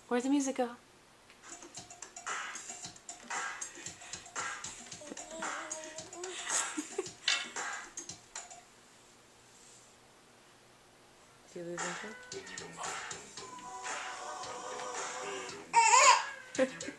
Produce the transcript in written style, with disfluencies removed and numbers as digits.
Where'd the music go? Did you lose interest?